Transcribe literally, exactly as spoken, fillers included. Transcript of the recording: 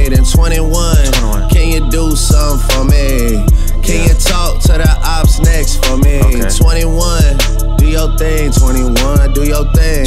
me. Then twenty-one, twenty-one. Can you do something for me? Can Yeah. you talk to the ops next for me? Okay. twenty-one, do your thing. twenty-one, do your thing.